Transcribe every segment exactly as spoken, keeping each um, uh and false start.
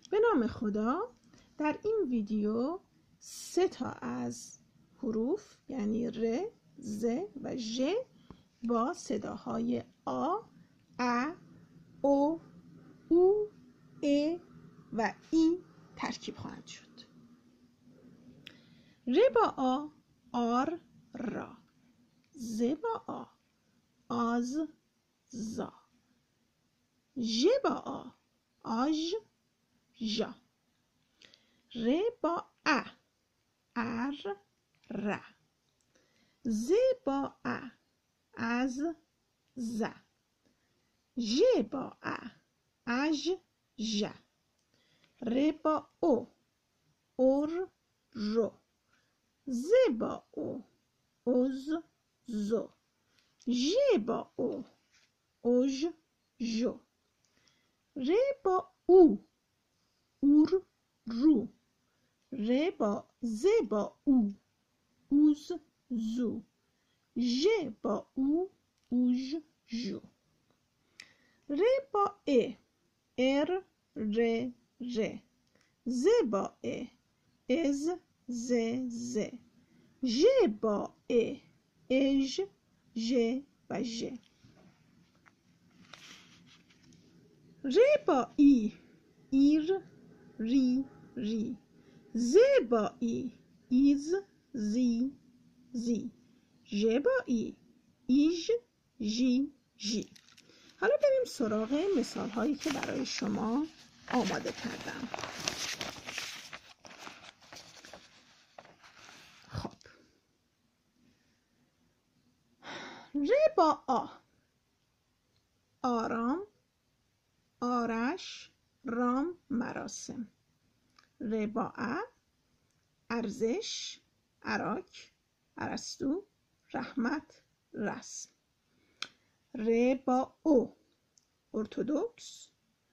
به نام خدا. در این ویدیو سه تا از حروف یعنی ر، ز و ژ با صداهای آ، ا، او، او، ا و ای ترکیب خواهند شد. ر با آ، آر، را. ز با آ، آز، زا. ژ با آ، آژ، ژا. ر با ا، ار، ر. ز با ا، از، ز. ژ با ا، اژ، ژ. ر با او، اور، رو. ز با او، اوز، زو. ژ با او، اوژ، ژو. ر با او، اور، رو. ر با ز با او، اوز، زو. ژ با او، اوژ، ژو. ر با ا، ار، ر، ر. ز با ا، از، ز، ز. ژ با ا، اژ، ژ و ژ. ر با ای، ایر، ری، ری. ز با ای، ایز، زی، زی. ژ با ای، ایژ، ژی، ژی. حالا بریم سراغ مثال هایی که برای شما آماده کردم. خب ر با آ، آرام، آرش، رام، مراسم. ر با ا، ارزش، اراک، ارسطو، رحمت، رسم. ر با او، ارتدوکس،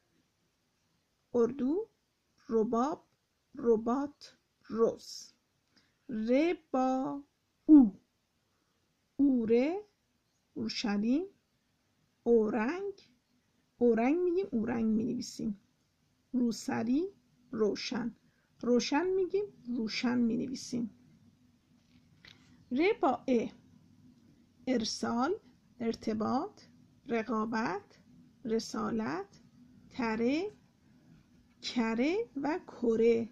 اردو، رباب، رباط، روز. ر با او، اوره، اورشلیم، اورنگ. اورنگ میگیم، اورنگ مینویسیم. روسری، روشن. روشن میگیم، روشن مینویسیم. ر با ا، ارسال، ارتباط، رقابت، رسالت، تره، کره و کره.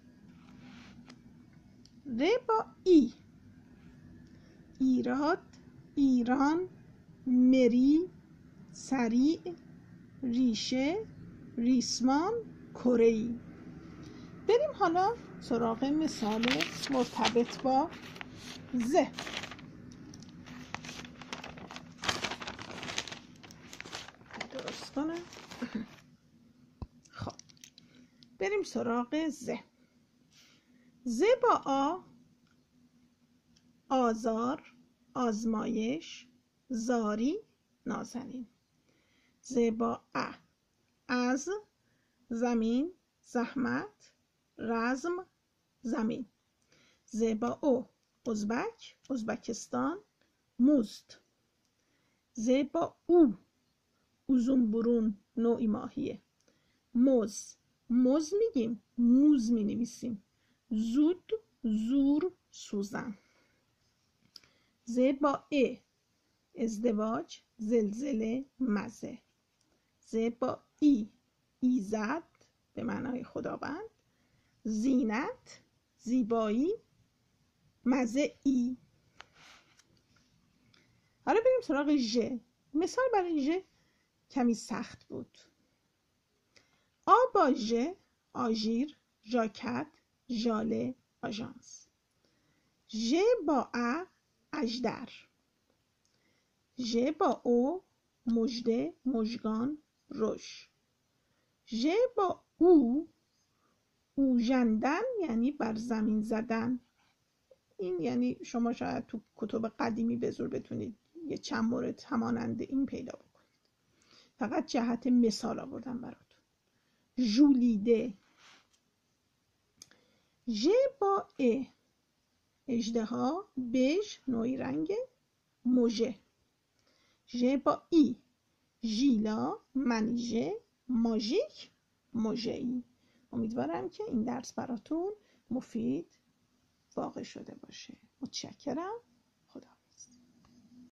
ر با ای، ایراد، ایران، مری، سریع، ریشه، ریسمان، کره‌ای. بریم حالا سراغ مثال مرتبط با ز. درست کنم. خب بریم سراغ ز. ز با آ، آزار، آزمایش، زاری، نازنین. ز با ا، از، زمین، زحمت، رزم، زمین. ز با او، ازبک، ازبکستان، مزد. ز با او، اوزون برون، نوعی ماهیه. موز، موز میگیم، موز مینویسیم. زود، زور، سوزن. ز با ا، ازدواج، زلزله، مزه. ز با ای، ایزد به معنای خداوند، زینت، زیبایی، مزه ای. حالا بریم سراغ ژ. مثال برای ژ کمی سخت بود. آ با ژ، آژیر، ژاکت، ژاله، آژانس. ژ با ا، اژدر. ژ با او، مژده، مژگان، رژ. ژ با او، اوژندن یعنی بر زمین زدن. این یعنی شما شاید تو کتب قدیمی به زور بتونید یه چند مورد همانند این پیدا بکنید. فقط جهت مثال آوردم براتون. ژولیده. ژ با ا، اژدها، بژ نوعی رنگ، مژه. ژ با ای، ژیلا، منیژه، ماژیک، مژه‌ای. امیدوارم که این درس براتون مفید واقع شده باشه. متشکرم.